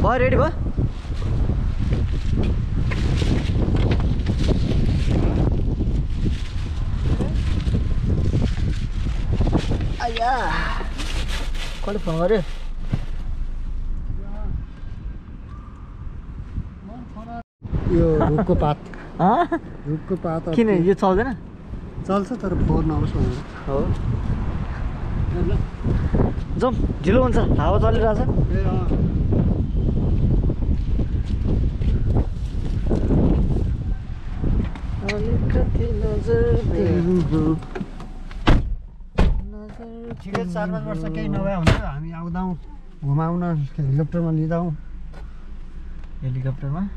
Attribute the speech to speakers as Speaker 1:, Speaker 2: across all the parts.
Speaker 1: भयो रेडी भयो आया कसले फोन गर्यो
Speaker 2: यो रुखको पात रुखको पात
Speaker 1: किन यो चल्दैन
Speaker 2: चल्छ तर फोहोर नहोस् भनेर
Speaker 1: हो जाउँ ढिलो हुन्छ हावा चलिरहेछ
Speaker 2: ठिकै 4-5 वर्ष केही नभए हुन्छ हामी आउँदाउँ घुमाउन हेलिकप्टरमा लिँदाउँ
Speaker 1: हेलिकप्टरमा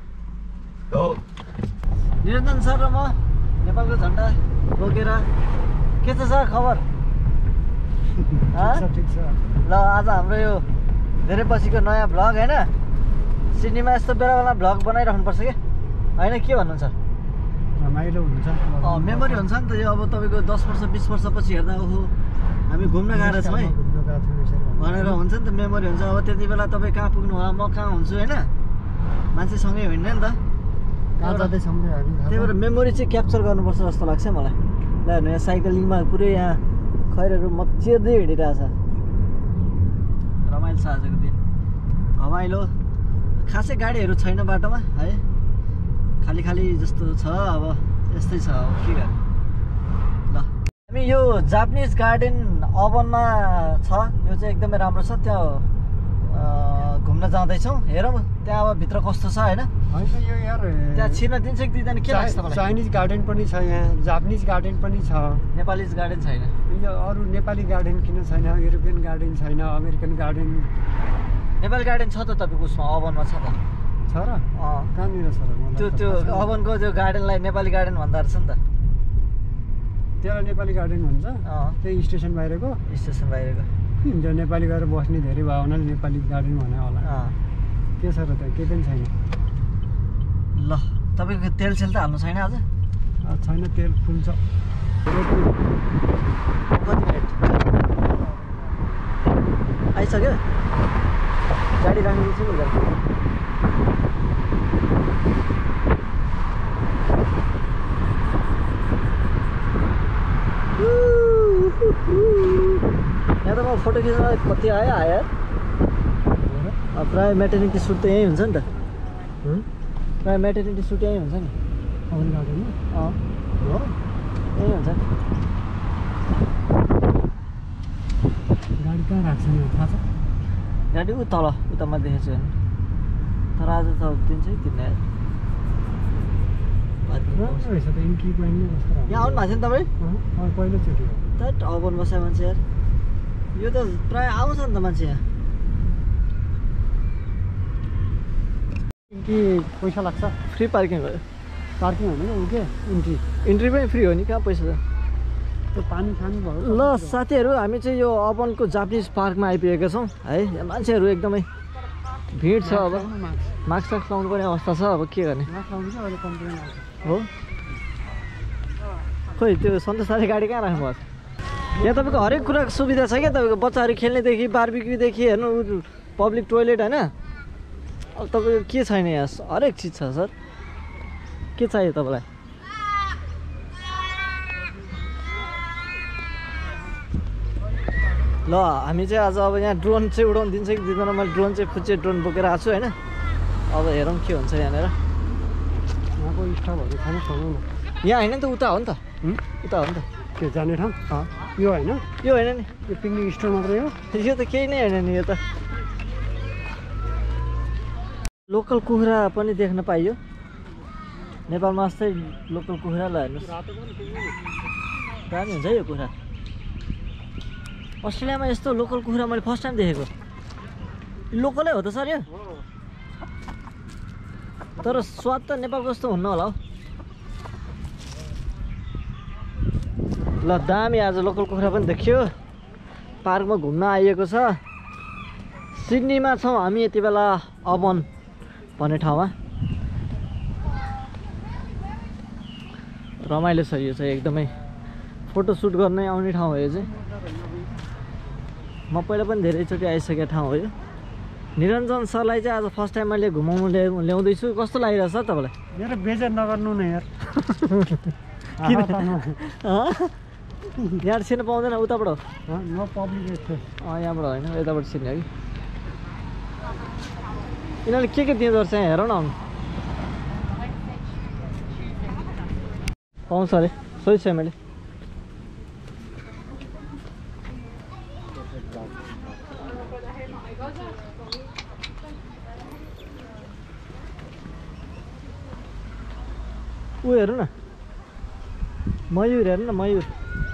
Speaker 1: निरञ्जन सर र म नेपालको झन्डा बोकेर के छ सर खबर
Speaker 2: ठिक छ
Speaker 1: ल आज हाम्रो यो धेरै पछिको नयाँ भ्लग होइन सिडनीमा यस्तो बेला बेला भ्लग बनाइराख्नुपर्छ कि होइन के भन्नुहुन्छ
Speaker 2: रमाइलो हुन्छ
Speaker 1: मेमोरी हुन्छ नि त यो अब तपाईँको 10 वर्ष 20 वर्षपछि हेर्दा ओहो हामी घुम्न गएर छौँ है भनेर हुन्छ नि त मेमोरी हुन्छ अब त्यति बेला तपाईँ कहाँ पुग्नु होला म कहाँ हुन्छु होइन मान्छेसँगै होइन नि त त्यही भएर मेमोरी चाहिँ क्याप्चर गर्नुपर्छ जस्तो लाग्छ मलाई ल हेर्नु यहाँ साइक्लिङमा पुरै यहाँ खैरहरू मचिँदै हिँडिरहेछ रमाइलो छ आजको दिन घमाइलो खासै गाडीहरू छैन बाटोमा है खाली खाली जस्तो छ अब यस्तै छ अब के गर्ने ल हामी यो जापानिज गार्डन अवनमा छ यो चाहिँ एकदमै राम्रो छ त्यहाँ घुम्न जाँदैछौँ हेरौँ त्यहाँ अब भित्र कस्तो छ होइन
Speaker 2: यो यार
Speaker 1: त्यहाँ छिर्न दिन्छ कि दिँदैन के लाग्छ तपाईँलाई
Speaker 2: चाइनिज गार्डन पनि छ यहाँ जापानिज गार्डन पनि छ
Speaker 1: नेपालीज गार्डन छैन
Speaker 2: यो अरू नेपाली गार्डन किन छैन युरोपियन गार्डन छैन अमेरिकन गार्डन
Speaker 1: नेपाली गार्डन छ त तपाईँको उसमा अवनमा छ त
Speaker 2: छ र कहाँनिर छ र
Speaker 1: त्यो अवनको त्यो गार्डनलाई नेपाली गार्डन भन्दा रहेछ नि त
Speaker 2: त्यसलाई नेपाली गार्डन भन्छ त्यही स्टेसन बाहिरको
Speaker 1: स्टेसन बाहिरको
Speaker 2: त्यो नेपाली गएर बस्ने धेरै भयो हुनाले नेपाली गार्डन भने होला के छ र त्यहाँ केही पनि छैन
Speaker 1: ल तपाईँको तेल सेल त हाल्नु छैन आज
Speaker 2: छैन तेल फुल छ
Speaker 1: कति मिनट आइसक्यो गाडी राखिदिन्छु नि यहाँ त म फोटो खिच्न कति आयो प्रायः मेटर्निटी सुट त यहीँ हुन्छ नि त प्रायः मेटर्निटी सुट यहीँ हुन्छ नि
Speaker 2: अवन गार्डनमा
Speaker 1: हो यहीँ हुन्छ
Speaker 2: गाडी कहाँ राख्छ नि थाहा छ
Speaker 1: गाडी तल उतामा देखेको छु होइन तर आज त दिन्छै तिमीले
Speaker 2: इन्ट्री पोइन्ट नै कस्तो
Speaker 1: यहाँ आउनु भएको थियो नि तपाईँ
Speaker 2: पहिलोचोटि
Speaker 1: त अवन बस्यो मान्छे यार यो त प्रायः आउँछ नि त मान्छे यहाँ
Speaker 2: इन्ट्री पैसा लाग्छ
Speaker 1: फ्री पार्किङ भयो
Speaker 2: पार्किङ होइन उ के
Speaker 1: इन्ट्री पनि फ्री हो नि कहाँ पैसा छ
Speaker 2: त्यो पानी खानु भयो
Speaker 1: ल साथीहरू हामी चाहिँ यो अवनको जापानिज पार्कमा आइपुगेका छौँ है यहाँ मान्छेहरू एकदमै भिड छ अब मास्क लाउनु पर्ने अवस्था छ अब के गर्ने हो खोइ त्यो सन्तोष दाले गाडी कहाँ राख्नु भएको छ यहाँ तपाईँको हरेक कुराको सुविधा छ क्या तपाईँको बच्चाहरू खेल्नेदेखि बार्बिक्यूदेखि हेर्नु पब्लिक टोइलेट होइन अब तपाईँको के छैन यहाँ हरेक चिज छ सर के चाहियो तपाईँलाई ल हामी चाहिँ आज अब यहाँ ड्रोन चाहिँ उडाउनु दिन्छ कि दिँदैन मैले ड्रोन चाहिँ फुच्चे ड्रोन बोकेर आएको छु होइन अब हेरौँ के हुन्छ यहाँनिर
Speaker 2: यहाँको स्टपहरू खानु छोड्नु न
Speaker 1: यहाँ होइन नि त उता हो नि त उता हो नि त
Speaker 2: के जाने ठाउँ यो होइन
Speaker 1: यो होइन नि
Speaker 2: यो पिकनिक स्टोर मात्रै हो
Speaker 1: यो त केही नै होइन नि यो त लोकल कुखुरा पनि देख्न पाइयो नेपालमा जस्तै लोकल कुखुरा ल हेर्नुहोस् दामी हुन्छ है यो कुखुरा अस्ट्रेलियामा यस्तो लोकल कुखुरा मैले फर्स्ट टाइम देखेको लोकलै हो त सर यो तर स्वाद त नेपालको जस्तो हुन्न होला हौ ल दामी आज लोकल कुखुरा पनि देखियो पार्कमा घुम्न आइएको छ सिडनीमा छौँ हामी यति बेला अवन भन्ने ठाउँमा रमाइलो छ यो चाहिँ एकदमै फोटो सुट गर्नै आउने ठाउँ हो यो चाहिँ म पहिला पनि धेरैचोटि आइसकेको ठाउँ हो यो निरञ्जन सरलाई चाहिँ आज फर्स्ट टाइम मैले घुमाउनु ल्याउँदैछु। कस्तो लागिरहेछ सर तपाईँलाई?
Speaker 2: मेरो बेजार नगर्नु न यार।
Speaker 1: किन यहाँ छिर्नु पाउँदैन उताबाट हो?
Speaker 2: नो पब्लिक यस्तो।
Speaker 1: यहाँबाट होइन, यताबाट छिर्ने है। यिनीहरूले के दिँदो रहेछ यहाँ हेर न। आउनु पाउँछ अरे, सोही छ मैले। ऊ हेर्नु न, मयूर हेर्नु न, मयूर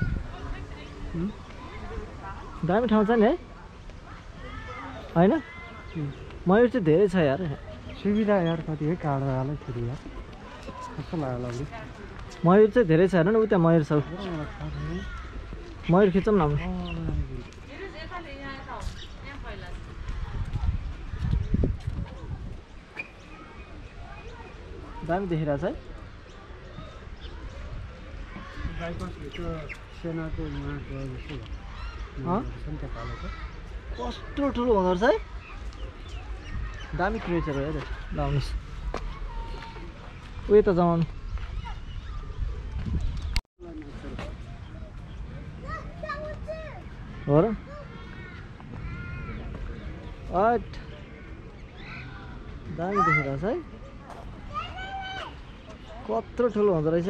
Speaker 1: दामी ठाउँ छ नि है, होइन? मयूर चाहिँ धेरै छ यार।
Speaker 2: सुविधा यार कति है, काँडा हालै फेरि यार कस्तो लाग्यो लाग्यो।
Speaker 1: मयूर चाहिँ धेरै छ हेर्नु न, उता मयूर छ। मयूर खिचौँ न। दामी देखिरहेछ है। कस्तो ठुलो हुँदो रहेछ है, दामी क्रिएचर हो है। लाउनुहोस् उयो त जमाउनु। हो र दामी देखिरहेछ है, कत्रो ठुलो हुँदो रहेछ।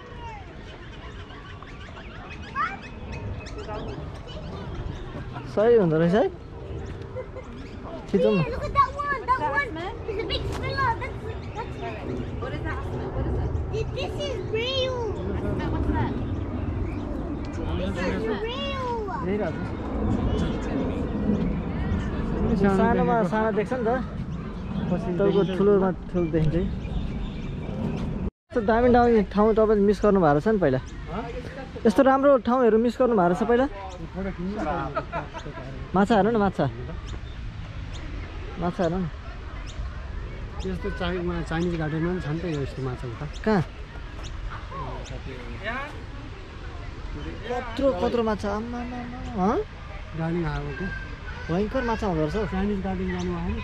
Speaker 1: सही हुँदो रहेछ है, खिचौँ न। सानोमा सानो देख्छ नि त, तपाईँको ठुलोमा ठुलो देखिन्छ है। यस्तो दामी दामी ठाउँ तपाईँले मिस गर्नु भएको रहेछ नि पहिला। यस्तो राम्रो ठाउँहरू मिस गर्नु भएको रहेछ पहिला। माछा हेर्नु न, माछा हेर्नु न।
Speaker 2: यस्तो चाइनिज गार्डनमा पनि छ नि त यस्तो माछा उता।
Speaker 1: कहाँ? कत्रो माछा, आम्मा
Speaker 2: गाडी आएको
Speaker 1: भयङ्कर माछा हुँदो रहेछ।
Speaker 2: चाइनिज गार्डन जानु आयो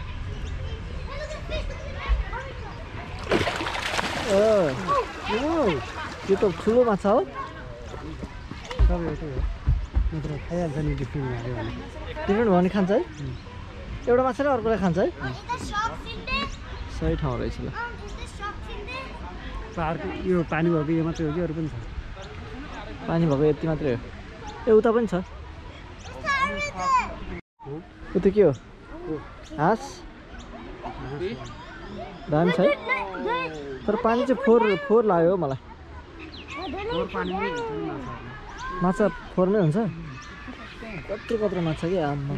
Speaker 2: नि।
Speaker 1: यो त ठुलो माछा हो।
Speaker 2: सबै एउटै हो, नत्र खाइहाल्छ नि डिफ्रेन्ट भयो भने।
Speaker 1: डिफ्रेन्ट भयो भने खान्छ है, एउटा माछा र अर्कोलाई खान्छ है। सही ठाउँ रहेछ ल।
Speaker 2: पाहाडको यो पानी भएको यो मात्रै हो कि अरू पनि छ?
Speaker 1: पानी भएको यति मात्रै हो। ए उता पनि छ। उता के हो? हाँस दामी छ है, तर पानी चाहिँ फोहोर लाग्यो मलाई। माछा फोहोरमै हुन्छ। कत्रो माछा कि आम्मा।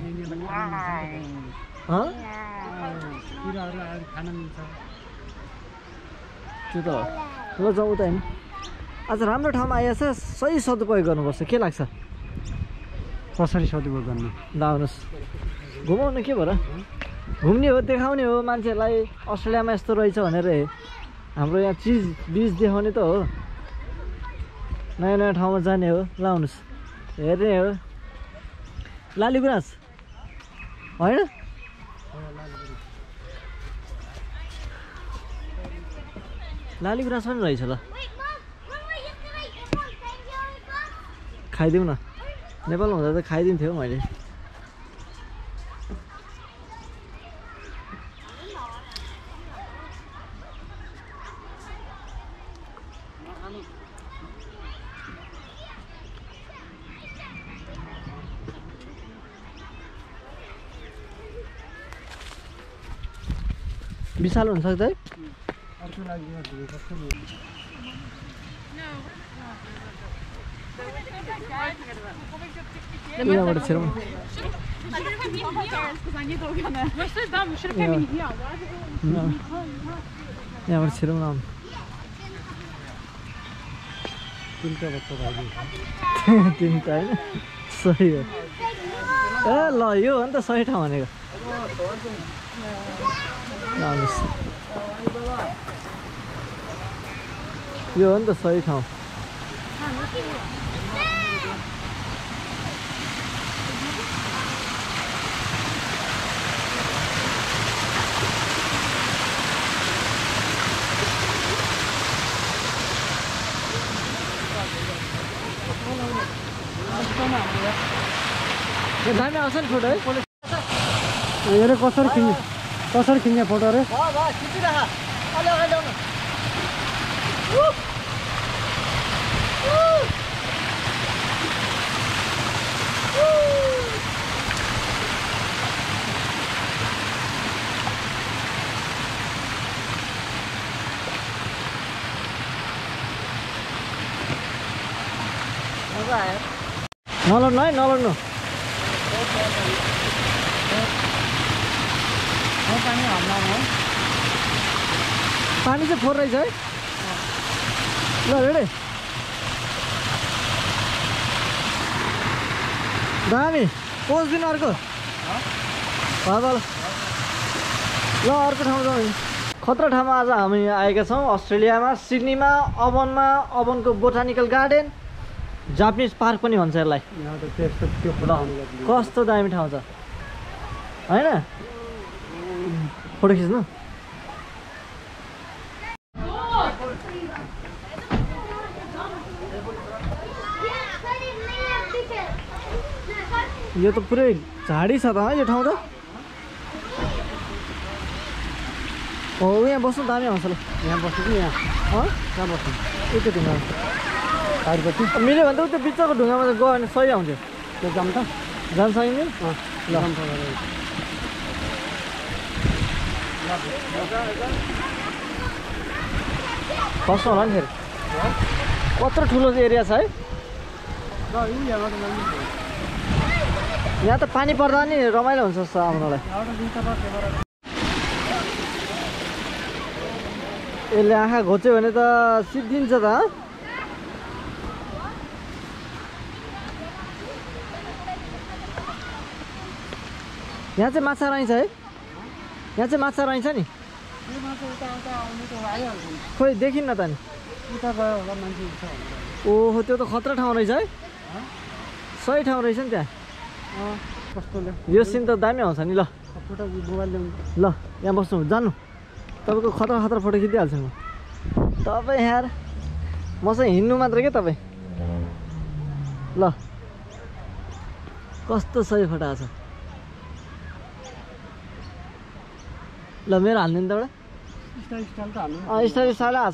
Speaker 1: त्यो त हो। ल जाउँ उता होइन। आज राम्रो ठाउँमा आइएछ, सही सदुपयोग गर्नुपर्छ। के लाग्छ?
Speaker 2: कसरी सदुपयोग गर्नु?
Speaker 1: ल आउनुहोस्, घुमाउनु के भयो र? घुम्ने हो, देखाउने हो मान्छेहरूलाई अस्ट्रेलियामा यस्तो रहेछ भनेर। हाम्रो यहाँ बिच देखाउने त हो, नयाँ नयाँ ठाउँमा जाने हो। ल आउनुहोस्, हेर्ने हो। लालीगुराँस होइन? लालीगुराँस पनि रहेछ ल। खाइदिउँ न, नेपालमा हुँदा त खाइदिन्थ्यो मैले। विशाल हुनसक्छ है। यहाँबाट छिरौँ। यहाँबाट छिरौँ न। तिनवटा होइन, सही हो। ए ल यो हो नि त सही ठाउँ भनेको। यो हो नि त सही ठाउँ। दामी आउँछ नि फोटो है
Speaker 2: हेर कसरी खिच्ने फोटो रे
Speaker 1: खिचिराख अलि अगाडि ल्याउनु नलड्नु है नलड्नु पानी चाहिँ फोर रहेछ है ल रेडी दामी पोज दिनु अर्को ल अर्को ठाउँ जाउँ खतरा ठाउँमा आज हामी आएका छौँ अस्ट्रेलियामा सिडनीमा अबनको बोटानिकल गार्डन जापानिज पार्क पनि भन्छ यसलाई कस्तो दामी ठाउँ छ होइन फोटो खिच्नु यो त पुरै झाडी छ त यो ठाउँ त हो यहाँ बस्नु दामी आउँछ ल
Speaker 2: यहाँ बस्छु कि यहाँ कहाँ बस्नु
Speaker 1: उतै ढुङ्गा
Speaker 2: टाढीपट्टि
Speaker 1: मिल्यो भने त उतै बिचको ढुङ्गामा त गयो भने सही आउँथ्यो
Speaker 2: त्यो जाम त
Speaker 1: जान सकिँदैन ल कस्तो होला नि फेरि कत्रो ठुलो एरिया छ है यहाँ त पानी पर्दा नि रमाइलो हुन्छ जस्तो आउनलाई यसले आँखा घोच्यो भने त सिद्धिन्छ त यहाँ चाहिँ माछा रहन्छ है यहाँ चाहिँ माछा रहन्छ नि खोइ देखिन्न त नि ओहो त्यो त खतरा ठाउँ रहेछ है सही ठाउँ रहेछ नि त्यहाँ यो सिन त दामी आउँछ नि ल ल यहाँ बस्नु जानु तपाईँको खतरा फोटो खिचिदिइहाल्छु म तपाईँ यार मसँग हिँड्नु मात्र के तपाईँ ल कस्तो सही फोटो आएको छ ल मेरो हाल्नु नि त एउटा स्टाइल आएको छ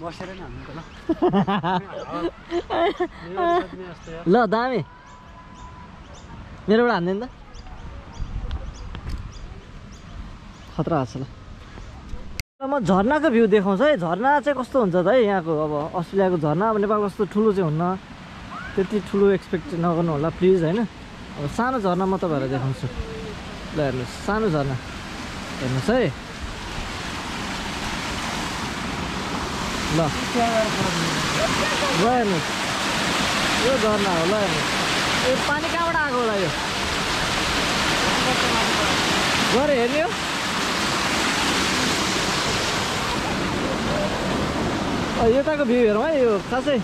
Speaker 1: ल दामी मेरोबाट हान्दैन त खतरा आएको छ ल म झर्नाको भ्यू देखाउँछ है झर्ना चाहिँ कस्तो हुन्छ त है यहाँको अब अस्ट्रेलियाको झर्ना अब नेपालको जस्तो ठुलो चाहिँ हुन्न त्यति ठुलो एक्सपेक्ट नगर्नु होला प्लिज होइन अब सानो झर्ना म तपाईँहरूलाई देखाउँछु ल हेर्नुहोस् सानो झर्ना हेर्नुहोस् है ल हेर्नुहोस् यो झर्ना हो ल हेर्नुहोस् यो पानी कहाँबाट आएको होला यो गएर हेर्ने हो यताको भ्यू हेरौँ है यो खासै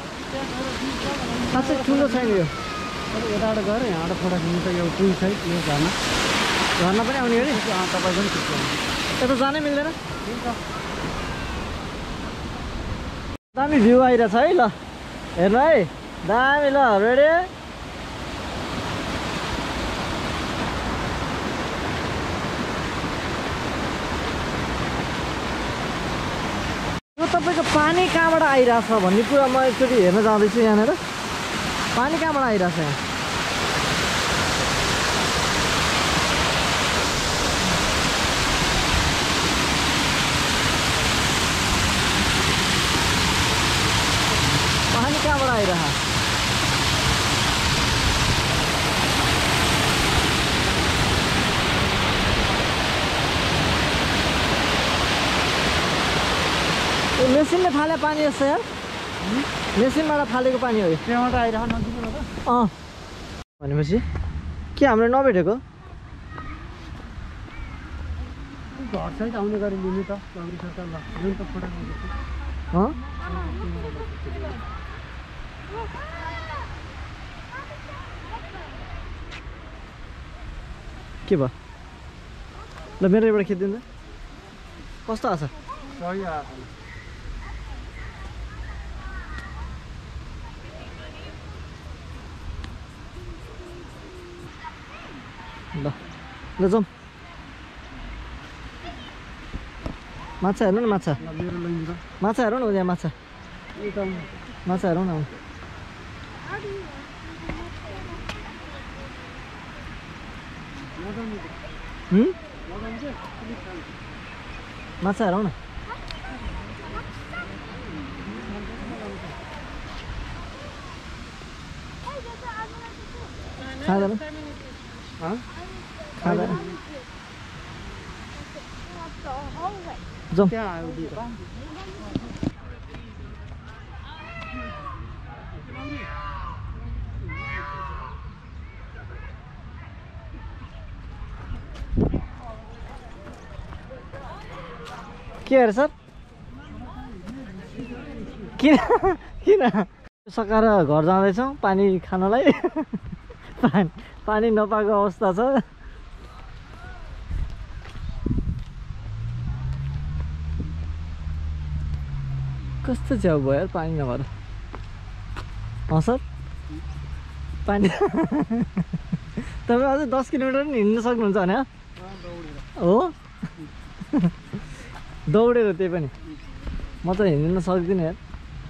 Speaker 1: ठुलो छैन यो
Speaker 2: यताबाट गएर यहाँबाट फोटो खिच्नु त यो पुल छ यो
Speaker 1: झर्ना पनि आउने हो नि
Speaker 2: तपाईँ पनि खिच्नु
Speaker 1: यता जानै मिल्दैन दामी भ्यू आइरहेछ है ल हेर्नु है दामी ल रेडी यो तपाईँको पानी कहाँबाट आइरहेछ भन्ने कुरा म एकचोटि हेर्न जाँदैछु यहाँनिर पानी कहाँबाट आइरहेछ यहाँ पानी कहाँबाट आइरह मेसिनले फाले पानी यस्तो यार मेसिनबाट फालेको पानी हो यो
Speaker 2: त्यहाँबाट आइरह नजिकबाट
Speaker 1: भनेपछि के हामीले नभेटेको
Speaker 2: घर सहित आउने गरी लिनु त लग्री सरकार ल जुन त फोटो
Speaker 1: के भयो ल मेरो एउटा खिचिदिनु त कस्तो आछ
Speaker 2: सही आएको
Speaker 1: ल ल जाउँ माछा हेर्नु न माछा
Speaker 2: मेरो लैजाउँ
Speaker 1: माछा हेरौँ न त्यहाँ माछा माछा हेरौँ न माछा हेरौँ न खाँदैन खाँदैन जाउँ के अरे सर किन किन सकाएर घर जाँदैछौँ पानी खानलाई पानी नपाएको अवस्था छ कस्तो च्याउ भयो यार पानी नभएर सर पानी तपाईँ अझै 10 किलोमिटर पनि हिँड्न सक्नुहुन्छ भने हो दौडेर त्यही पनि म त हिँड्न सक्दिनँ यार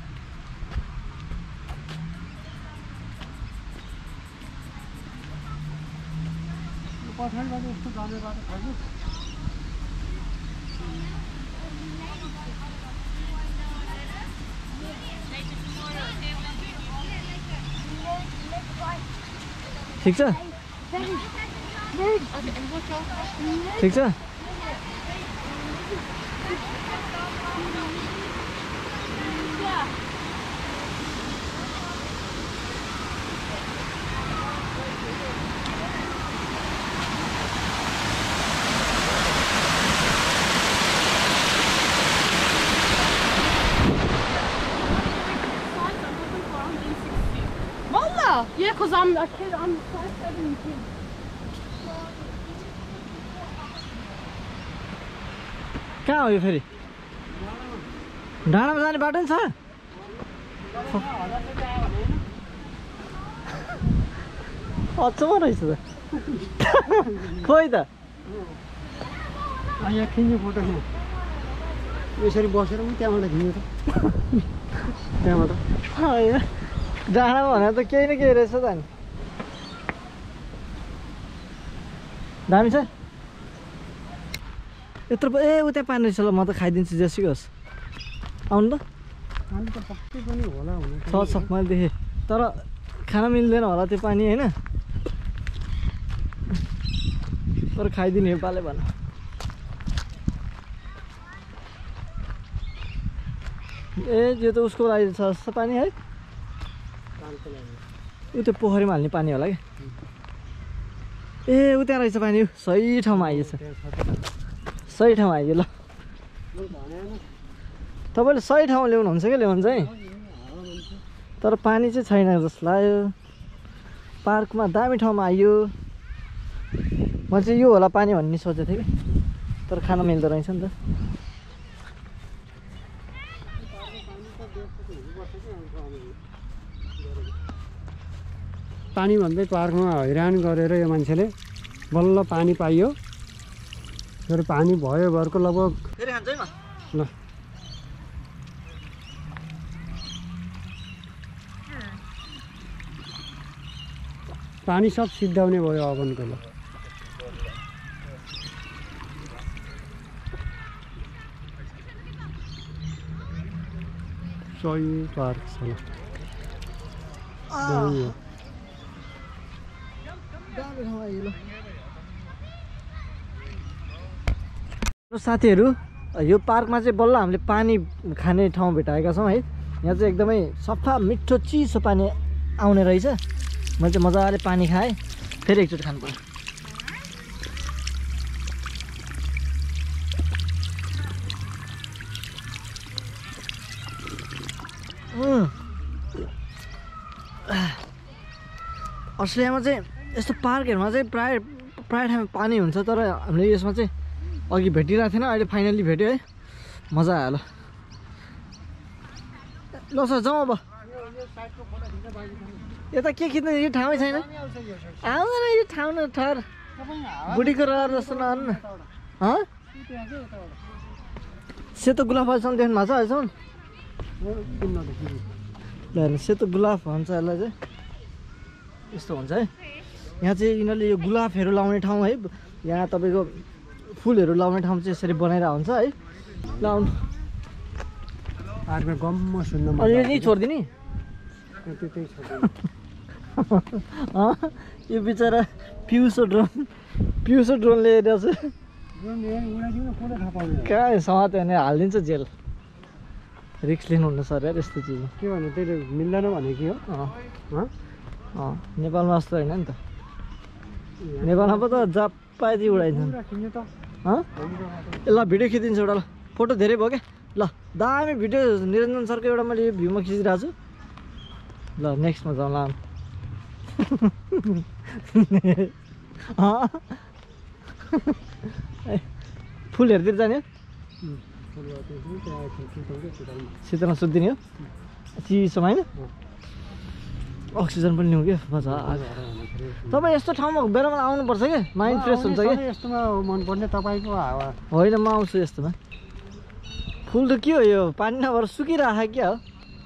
Speaker 1: ठिक छ ठिक छ
Speaker 3: Yeah, because I'm a kid, I'm 5'7".
Speaker 1: कहाँ हो यो फेरि डाँडामा जाने बाटो नि छ अचम्म रहेछ त खोइ त
Speaker 2: यहाँ खिच्ने फोटो खिच्नु यसरी बसेर पनि त्यहाँबाट खिच्नु त त्यहाँबाट
Speaker 1: डाँडामा भनेर त केही न केही रहेछ त नि दामी छ यत्रो ए उता पानी रहेछ ल म त खाइदिन्छु जेसुकै होस् आउनु त
Speaker 2: पानी त पक्कै पनि होला हुनु
Speaker 1: छ मैले देखेँ तर खान मिल्दैन होला त्यो पानी होइन तर खाइदिने योपाले भन ए यो त उसको लागि छ जस्तो पानी है यो त्यो पोखरीमा हाल्ने पानी होला कि ए उता रहेछ पानी सही ठाउँमा आइएछ सही ठाउँमा आइयो ल तपाईँले सही ठाउँमा ल्याउनुहुन्छ क्या ल्याउनु चाहिँ तर पानी चाहिँ छैन जस्तो लाग्यो पार्कमा दामी ठाउँमा आइयो म चाहिँ यो होला पानी भन्ने सोचेको थिएँ कि तर खान मिल्दो रहेछ नि त
Speaker 2: पानी भन्दै पार्कमा हैरान गरेर यो मान्छेले बल्ल पानी पाइयो फेरि पानी भयो घरको लगभग
Speaker 1: फेरि खान्छ है म
Speaker 2: ल पानी सब सिद्धाउने भयो अगनको ल सही पार्क छ ल
Speaker 1: साथीहरू यो पार्कमा चाहिँ बल्ल हामीले पानी खाने ठाउँ भेटाएका छौँ है यहाँ चाहिँ एकदमै सफा मिठो चिसो पानी आउने रहेछ मैले चाहिँ मजाले पानी खाएँ फेरि एकचोटि खानु पर्यो अस्ट्रेलियामा चाहिँ यस्तो पार्कहरूमा चाहिँ प्राय ठाउँमा पानी हुन्छ तर हामीले यसमा चाहिँ अघि भेटिरहेको थिएन अहिले फाइनल्ली भेट्यो है मजा आयो ल सर जाउँ अब यता के खिच्नु यो ठाउँै छैन आउँदैन यो ठाउँ न ठहर बुढीको रहर जस्तो नआउनु न सेतो गुलाब अहिलेसम्म देख्नु भएको छ अहिलेसम्म ल सेतो गुलाब भन्छ यसलाई चाहिँ यस्तो हुन्छ है यहाँ चाहिँ यिनीहरूले यो गुलाबहरू लाउने ठाउँ है यहाँ तपाईँको फुलहरू लाउने ठाउँ चाहिँ यसरी बनाइरहेको हुन्छ है ल आउनु
Speaker 2: आर्मी गम्म सुन्न
Speaker 1: अनि यो नि छोडिदिने यो बिचरा पिउसो ड्रोन लिएर चाहिँ कहाँ समात भने हालिदिन्छ जेल रिक्स लिनुहुन्न सर यार यस्तो चिज
Speaker 2: के भन्नु त्यसले मिल्दैन भने के हो
Speaker 1: नेपालमा जस्तो होइन नि त नेपालमा पो त जब पाए चाहिँ उडाइन्छ ल भिडियो खिचिदिन्छु एउटा ल फोटो धेरै भयो क्या ल दामी भिडियो निरञ्जन सरको एउटा मैले यो भ्यूमा खिचिरहेको छु ल नेक्स्टमा जाउँ ल फुलहरूतिर जाने हो शीतलमा सुत्दिने हो चिसोमा होइन अक्सिजन पनि लिउँ क्या मजा तपाईँ यस्तो ठाउँमा बेलामा आउनुपर्छ क्या माइन्ड फ्रेस हुन्छ क्या
Speaker 2: यस्तोमा मनपर्ने तपाईँको हावा
Speaker 1: होइन म आउँछु यस्तोमा फुल त के हो यो पानी नभएर सुकिरहेको क्या हो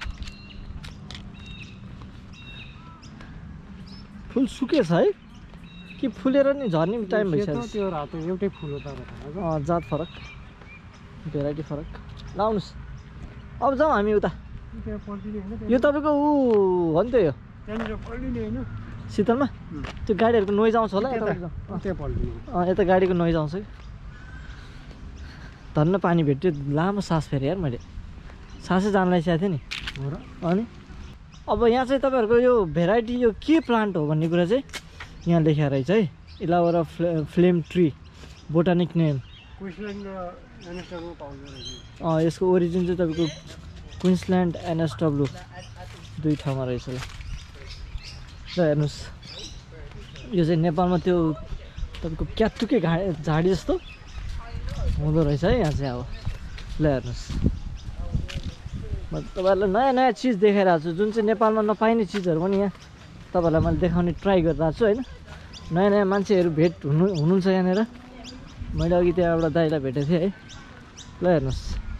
Speaker 1: फुल सुकेछ है कि फुलेर नि झर्ने टाइम भइसक्यो
Speaker 2: त्यो रातो एउटै फुल हो तर
Speaker 1: जात फरक भेराइटी फरक ल आउनुहोस् अब जाउँ हामी उता यो तपाईँको ऊ हो नि त यो
Speaker 2: त्यहाँनिर पल्टिने होइन
Speaker 1: शीतलमा त्यो गाडीहरूको नोइज आउँछ होला यता गाडीको नोइज आउँछ कि धन्न पानी भेट्यो लामो सास फेरेँ यार मैले सासै जान लागिसकेको थिएँ नि अनि अब यहाँ चाहिँ तपाईँहरूको यो भेराइटी यो के प्लान्ट हो भन्ने कुरा चाहिँ यहाँ लेखेर रहेछ है Illawarra flame tree botanic name यसको ओरिजिन चाहिँ तपाईँको क्विन्सल्यान्ड एनएसडब्लु दुई ठाउँमा रहेछ ल हेर्नुहोस् यो चाहिँ नेपालमा त्यो तपाईँको क्याटुके झाडी जस्तो हुँदो रहेछ है यहाँ चाहिँ अब ल हेर्नुहोस् म तपाईँहरूलाई नयाँ नयाँ चिज देखाइरहेको छु जुन चाहिँ नेपालमा नपाइने चिजहरू पनि यहाँ तपाईँहरूलाई मैले देखाउने ट्राई गरिरहेको छु होइन नयाँ नयाँ मान्छेहरू भेट हुनुहुन्छ यहाँनिर मैले अघि त्यहाँ एउटा दाइलाई भेटेको थिएँ है ल हेर्नुहोस्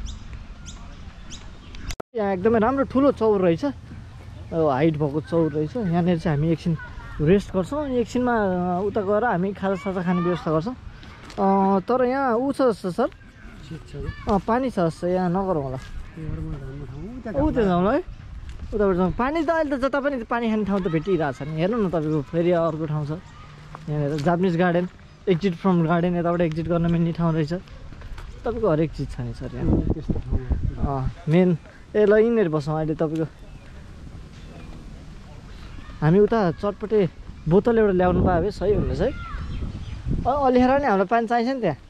Speaker 1: यहाँ एकदमै राम्रो ठुलो चौर रहेछ हाइट भएको चौर रहेछ यहाँनिर चाहिँ हामी एकछिन रेस्ट गर्छौँ अनि एकछिनमा उता गएर हामी खाजासाजा खाने व्यवस्था गर्छौँ तर यहाँ ऊ छ जस्तो सर पानी छ जस्तो यहाँ नगरौँ होला उता जाउँ ल है उताबाट जाउँ पानी त अहिले त जता पनि पानी खाने ठाउँ त भेटिरहेको छ नि हेर्नु न तपाईँको फेरि अर्को ठाउँ छ यहाँनिर Japanese garden exit from garden यताबाट एक्जिट गर्न मिल्ने ठाउँ रहेछ तपाईँको हरेक चिज छ नि सर यहाँ मेन ए ल यिनीहरू बसौँ अहिले तपाईँको हामी उता चटपटे बोतल एउटा ल्याउनु पायो भए सही हुनेछ है अलिखेर नि हामीलाई पानी चाहिन्छ नि त्यहाँ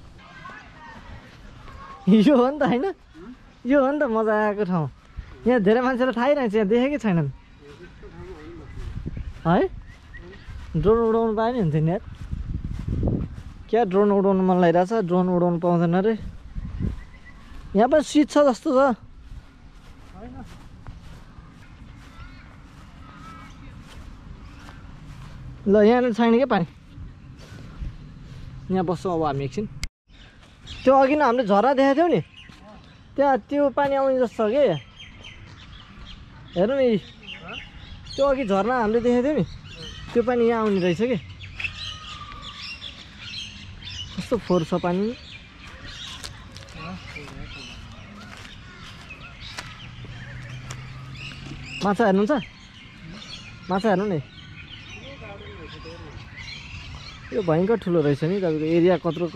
Speaker 1: यो हो नि त होइन यो हो नि त मजा आएको ठाउँ यहाँ धेरै मान्छेलाई थाहै रहेछ यहाँ देखेकै छैनन् है ड्रोन उडाउनु पायो नि हुन्थ्यो नि यार क्या ड्रोन उडाउनु मन लागिरहेछ ड्रोन उडाउनु पाउँदैन रे यहाँ पनि सिट छ जस्तो छ ल यहाँनिर छैन क्या पानी यहाँ बस्छौँ अब हामी एकछिन त्यो अघि नै हामीले झरा देखाएको थियौँ नि त्यहाँ त्यो पानी आउने जस्तो छ कि हेर्नु नि त्यो अघि झरना हामीले देखाएको थियौँ नि त्यो पानी यहाँ आउने रहेछ कि कस्तो फोहोर छ पानी माछा हेर्नुहुन्छ माछा हेर्नु नि यो भयङ्कर ठुलो रहेछ नि तपाईँको एरिया कत्रो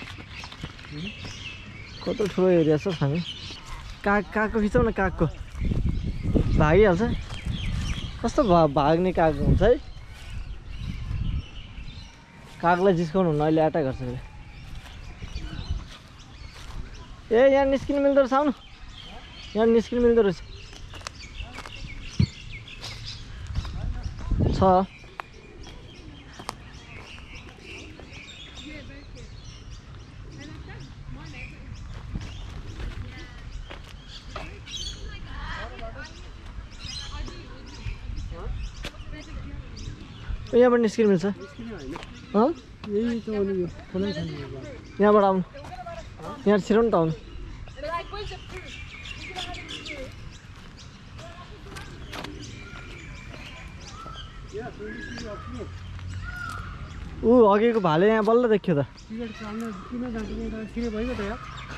Speaker 1: ठुलो एरिया छ हामी कागको खिचौँ न कागको भागिहाल्छ कस्तो भाग्ने काग हुन्छ है कागलाई जिस्काउनु हुन्न अहिले एट्याक गर्छ ए यहाँ निस्किनु मिल्दो रहेछ आउनु यहाँ निस्किनु मिल्दो रहेछ छ यहाँबाट निस्किनु मिल्छ
Speaker 2: यही त हो नि यो खोलै छैन यो बाटो।
Speaker 1: यहाँबाट आउनु यहाँ छिराउनु त आउनु ऊ अघिको भाले यहाँ बल्ल देखियो त
Speaker 2: टिकट काट्न किन जान्छ नि त सिरे भइगयो त यार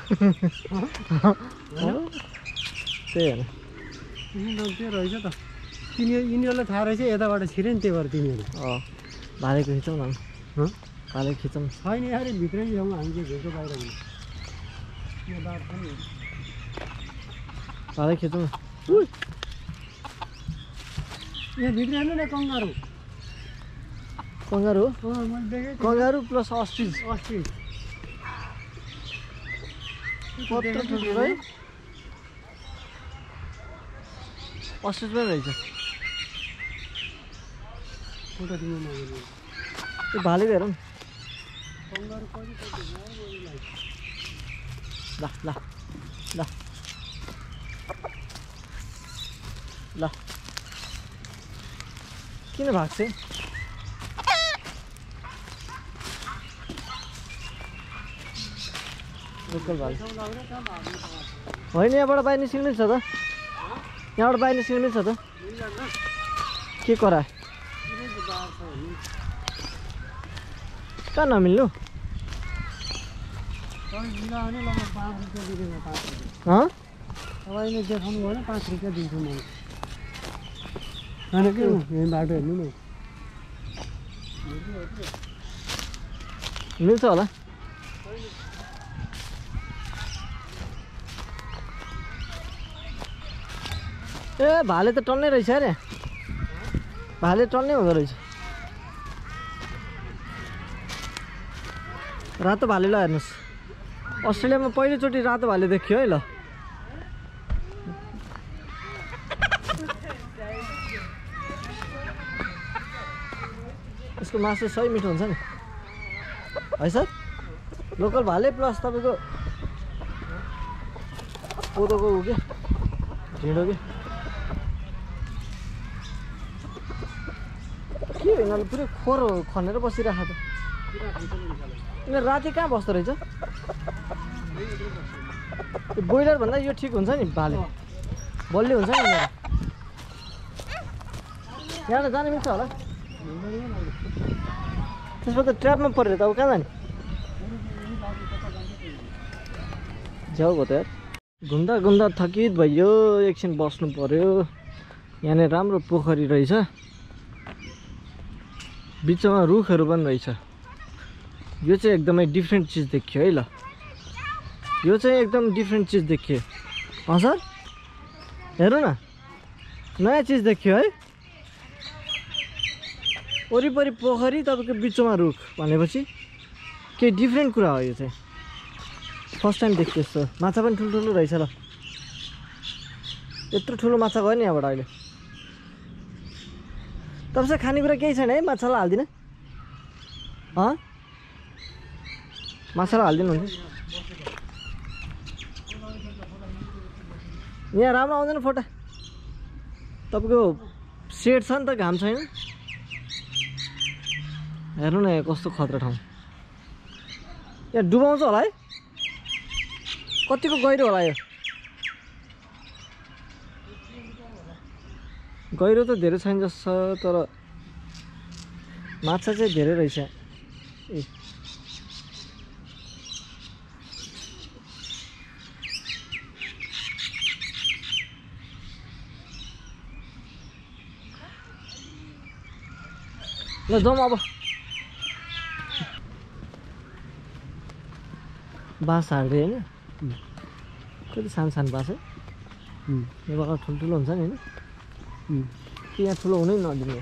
Speaker 1: त्यही होइन
Speaker 2: त्यो रहेछ त यिनीहरूलाई थाहा रहेछ यताबाट छिरे नि त्यही भएर तिमीहरू
Speaker 1: भालेको खिचौँ न भाले खिचौँ
Speaker 2: छैन यार भित्रै जाउँ हामी चाहिँ भेटो बाहिर हुनु यो बाटो पनि
Speaker 1: भाले खिचौँ न
Speaker 2: यहाँ भित्र हेर्नु न कङ्गारू
Speaker 1: कङ्गारू
Speaker 2: मैले देखेँ
Speaker 1: कङ्गारू प्लस अस्ट्रिच
Speaker 2: अस्ट्रिच
Speaker 1: कत्रो ठुलो है अस्ट्रिच पनि रहेछ
Speaker 2: फोटो दिनु नगर्नु
Speaker 1: त्यो भाले हेरौँ
Speaker 2: कङ्गारू कति
Speaker 1: ल ल ल ल किन भाग्छ लोकल भाले होइन यहाँबाट बाहिर निस्किनु मिल्छ त यहाँबाट बाहिर निस्किनु मिल्छ त के करा कहाँ नमिल्नु
Speaker 2: मिलाउने ल 5 रुपियाँ दिँदैन 5 रुपियाँ तपाईँले देखाउनु भयो भने 5 रुपियाँ दिन्छु म होइन के यही बाटो हेर्नु न
Speaker 1: मिल्छ होला ए भाले त टन्नै रहेछ अरे भाले टन्नै हुँदो रहेछ रातो भाले ल हेर्नुहोस् अस्ट्रेलियामा पहिलोचोटि रातो भाले देखियो है ल यसको मासु सही मिठो हुन्छ नि है सर लोकल भाले प्लस तपाईँको कोदोको उ के ढिँडो के यिनीहरूले पुरै खोर खनेर बसिरहेको त यिनीहरू राति कहाँ बस्दो रहेछ ब्रोइलर भन्दा यो ठिक हुन्छ नि भाले बलियो हुन्छ नि यिनीहरू यहाँबाट जानु मिल्छ होला त्यसमा त ट्र्यापमा परेर त अब कहाँ जाने झ्याउ भयो त यार घुम्दा घुम्दा थकित भइयो एकछिन बस्नु पर्यो यहाँनिर राम्रो पोखरी रहेछ बिचमा रुखहरू पनि रहेछ यो चाहिँ एकदमै डिफ्रेन्ट चिज देखियो है ल यो चाहिँ एकदम डिफ्रेन्ट चिज देखियो सर हेर्नु न नयाँ चिज देखियो है वरिपरि पोखरी तपाईँको बिचमा रुख भनेपछि केही डिफ्रेन्ट कुरा हो यो चाहिँ फर्स्ट टाइम देख्छु यस्तो माछा पनि ठुल्ठुलो रहेछ ल यत्रो ठुलो माछा गयो नि यहाँबाट अहिले तपाईँसँग खानेकुरा केही छैन है माछालाई हालिदिनु माछालाई हालिदिनु हुन्छ यहाँ राम्रो आउँदैन फोटो तपाईँको सेड छ नि त घाम छैन हेर्नु न यहाँ कस्तो खतरा ठाउँ यहाँ डुबाउँछ होला है कतिको गहिरो होला यो गहिरो त धेरै छैन जस्तो छ तर माछा चाहिँ धेरै रहेछ ए ल जाउँ अब बाँस हाल्दै होइन कति सानो सानो बाँस है यो बगा ठुल्ठुलो हुन्छ नि होइन कि यहाँ ठुलो हुनै नदिने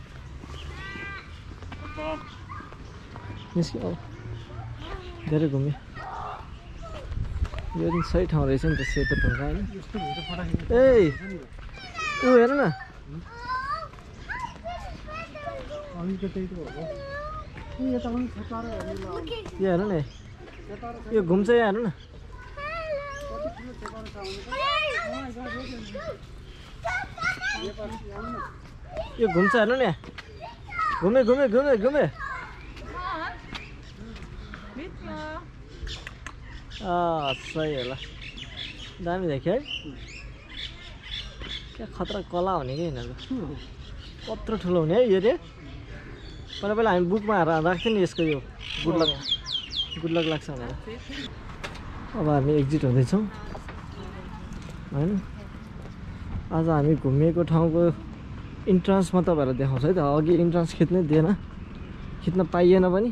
Speaker 1: निस्क्यो अब धेरै घुम्यो यो पनि सही ठाउँ रहेछ नि त सेतो ढुङ्गा होइन ए ऊ हेर न यो हेर्नु न यो घुम्छ यहाँ हेर्नु न यो घुम्छ हेर्नु नि घुमे घुमे घुमे घुमे सही होला दामी देख्यो है क्या खतरा कला हुने कि यिनीहरूको कत्रो ठुलो हुने है यो रे पहिला पहिला हामी बुकमा राख्थ्यौँ नि यसको यो गुड लक लाग्छ भनेर अब हामी एक्जिट हुँदैछौँ होइन आज हामी घुमेको ठाउँको इन्ट्रान्समा तपाईँहरूलाई देखाउँछ है त अघि इन्ट्रान्स खिच्नै दिएन खिच्न पाइएन पनि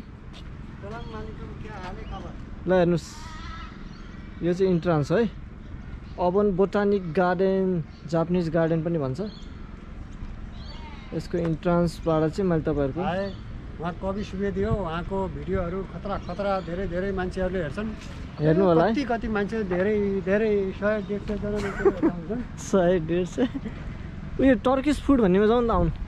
Speaker 1: ल हेर्नुहोस् यो चाहिँ इन्ट्रान्स है Auburn botanic garden Japanese garden पनि भन्छ यसको इन्ट्रान्सबाट चाहिँ मैले तपाईँहरूको
Speaker 2: उहाँ कवि सुवेदी हो उहाँको भिडियोहरू खतरा खतरा धेरै धेरै मान्छेहरूले हेर्छन्
Speaker 1: हेर्नु होला है
Speaker 2: कति मान्छे धेरै धेरै 100-150 जना हुन्छन्
Speaker 1: 100-150 उयो टर्किस फुड भन्नेमा जाउँ न त आउनु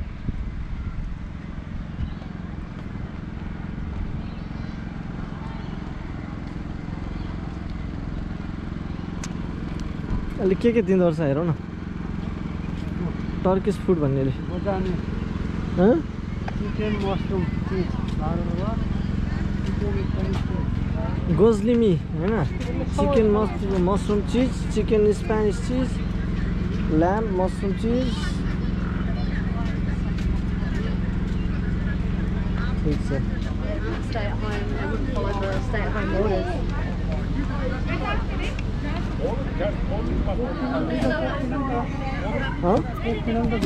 Speaker 1: अहिले के दिँदो रहेछ हेरौँ न टर्किस फुड भन्नेले
Speaker 2: चिकन मसरुम चिज
Speaker 1: गोजलिमी होइन chicken mushroom cheese chicken spinach cheese lamb mushroom चिज ठिक छ
Speaker 3: Stay at home. I wouldn't follow the stay-at-home orders.